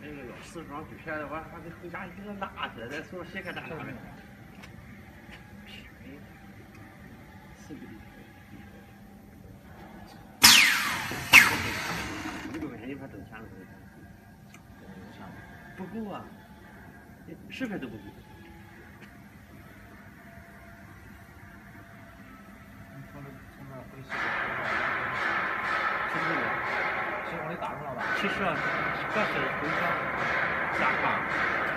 这个要4双锯片的，我还得回家给它拉起来，再说谁给它拉的？4个600块钱一块挣钱了，不够啊，10块都不够。其实啊，这是回家下炕。